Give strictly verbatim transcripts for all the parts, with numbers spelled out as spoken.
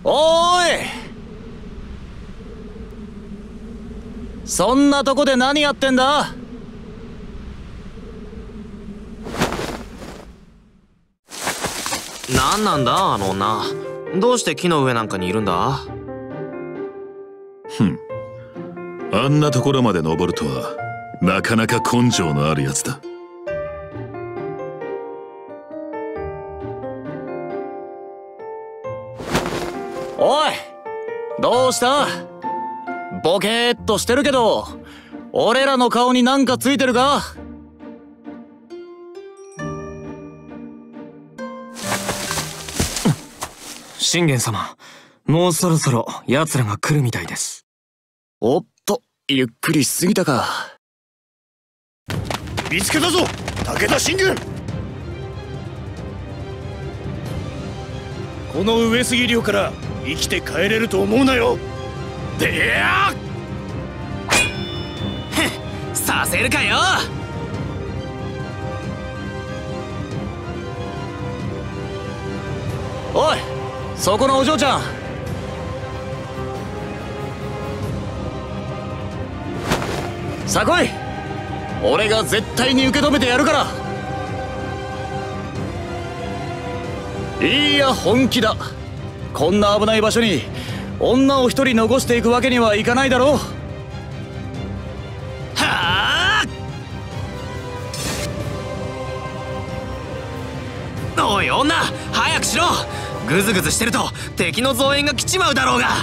おーい、そんなとこで何やってんだ。 なんなんだあの女。どうして木の上なんかにいるんだ。 ふん、あんなところまで登るとはなかなか根性のあるやつだ。 おい、どうした？ボケーっとしてるけど、俺らの顔になんかついてるか？ 信玄様、もうそろそろ奴らが来るみたいです。 おっと、ゆっくりしすぎたか。 見つけたぞ、武田信玄。この上杉領から生きて帰れると思うなよ。でやっさせるかよ。 おい、そこのお嬢ちゃん、さあ来い。俺が絶対に受け止めてやるから。いいや、本気だ。こんな危ない場所に女を一人残していくわけにはいかないだろう。 はあ。おい女、早くしろ。グズグズしてると敵の増援が来ちまうだろうが。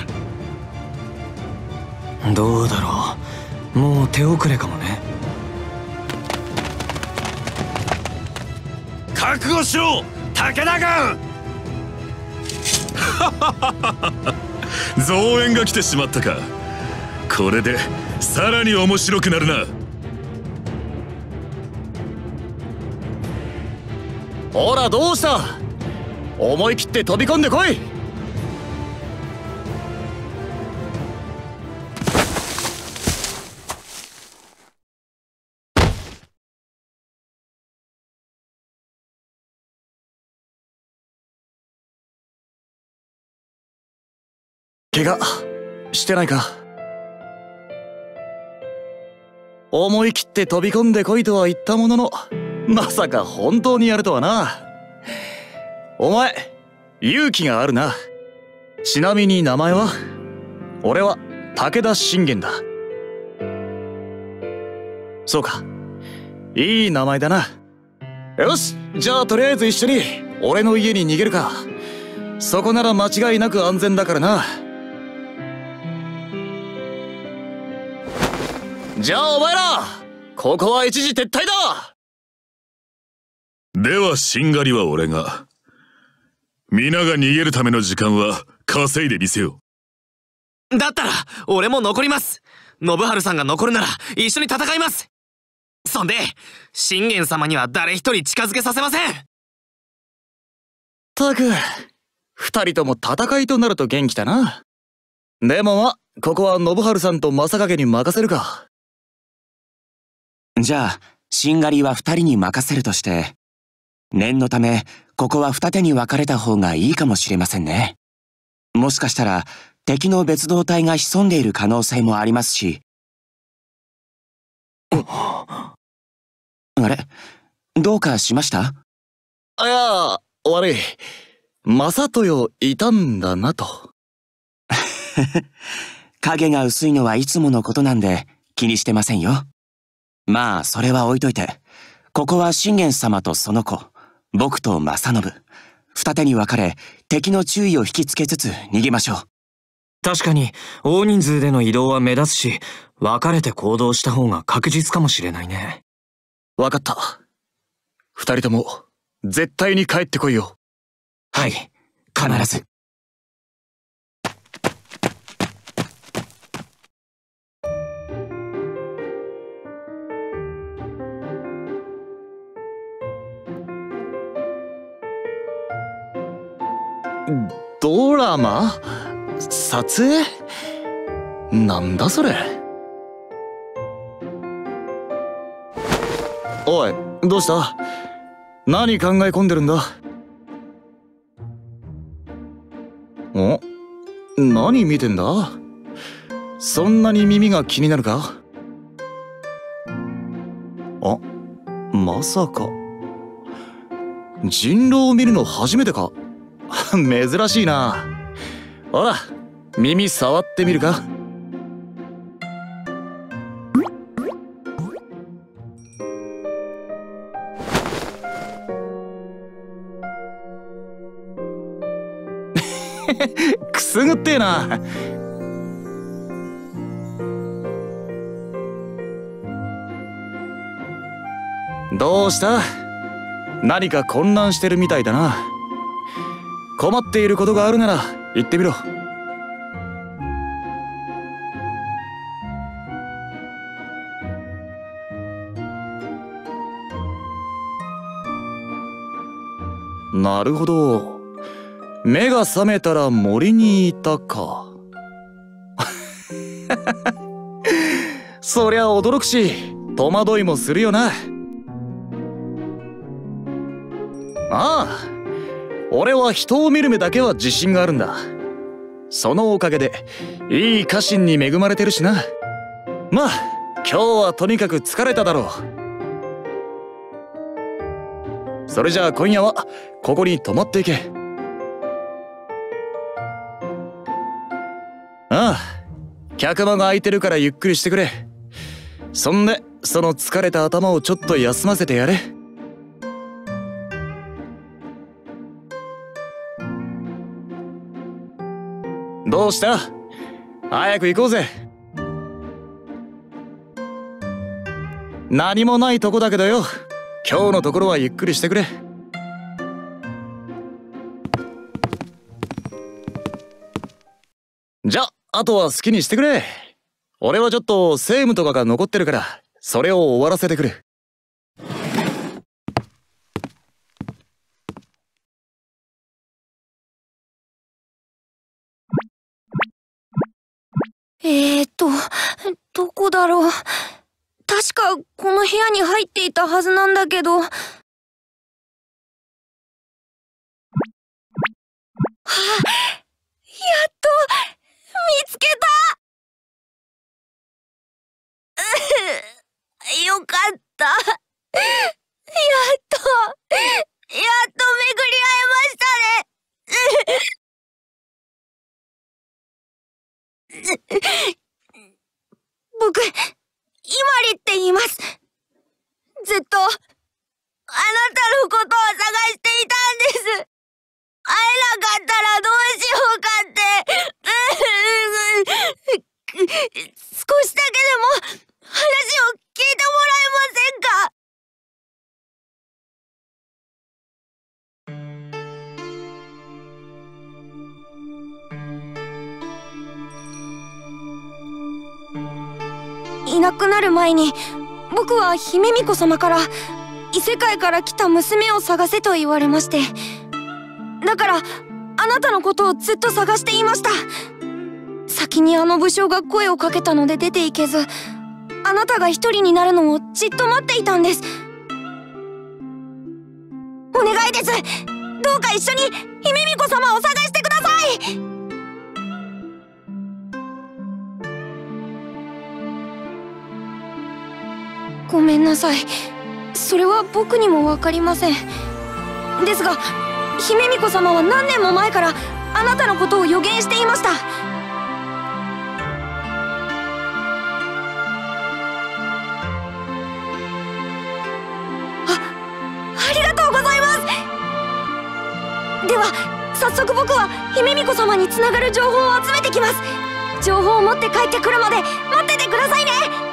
どうだろう、もう手遅れかもね。 覚悟しろ武田軍。 増援が来てしまったか。これでさらに面白くなるな。 ほら、どうした？思い切って飛び込んでこい。怪我してないか？思い切って飛び込んでこいとは言ったものの、まさか本当にやるとはな。お前勇気があるな。ちなみに名前は？俺は武田信玄だ。そうか、いい名前だな。よし、じゃあとりあえず一緒に俺の家に逃げるか。そこなら間違いなく安全だからな。じゃあお前ら、ここは一時撤退だ。 ではしんがりは俺が。皆が逃げるための時間は稼いでみせよう。だったら俺も残ります。信春さんが残るなら一緒に戦います。そんで信玄様には誰一人近づけさせません。 たく、二人とも戦いとなると元気だな。でもま、ここは信春さんと正影に任せるか。 じゃあしんがりは二人に任せるとして、念のためここは二手に分かれた方がいいかもしれませんね。もしかしたら敵の別動隊が潜んでいる可能性もありますし。あれ、どうかしました？ いや、悪い。正豊いたんだなと。 影が薄いのはいつものことなんで気にしてませんよ。まあそれは置いといて、ここは信玄様とその子、僕と正信、二手に分かれ敵の注意を引きつけつつ逃げましょう。 確かに大人数での移動は目立つし、分かれて行動した方が確実かもしれないね。 分かった。二人とも絶対に帰ってこいよ。 はい、必ず。 ドラマ？撮影？なんだそれ。おい、どうした？何考え込んでるんだ？お、 何見てんだ？そんなに耳が気になるか？あ、まさか人狼を見るの初めてか？珍しいな。ほら、耳触ってみるか？くすぐってえな。どうした？何か混乱してるみたいだな。困っていることがあるなら言ってみろ。なるほど。目が覚めたら森にいたか。そりゃ驚くし戸惑いもするよな。ああ、俺は人を見る目だけは自信があるんだ。そのおかげでいい家臣に恵まれてるしな。まあ今日はとにかく疲れただろう。それじゃあ今夜はここに泊まっていけ。ああ、客間が空いてるからゆっくりしてくれ。そんでその疲れた頭をちょっと休ませてやれ。どうした？早く行こうぜ。何もないとこだけどよ。今日のところはゆっくりしてくれ。じゃ、あとは好きにしてくれ。俺はちょっと政務とかが残ってるから、それを終わらせてくれ。 えーと、どこだろう。確かこの部屋に入っていたはずなんだけど。はあ、やっと見つけた。よかった。やっと、やっと巡り会えましたね。僕、イマリって言います。ずっと、あなたのことを探していたんです。会えなかったらどうしようかって。少しだけでも話を聞いてもらえませんか？いなくなる前に僕は姫巫女様から異世界から来た娘を探せと言われまして、だからあなたのことをずっと探していました。先にあの武将が声をかけたので出ていけず、あなたが一人になるのをじっと待っていたんです。お願いです。どうか一緒に姫巫女様を探してください。ごめんなさい。それは僕にも分かりません。ですが姫巫女様は何年も前からあなたのことを予言していました。あ、ありがとうございます。では早速僕は姫巫女様につながる情報を集めてきます。情報を持って帰ってくるまで待っててくださいね。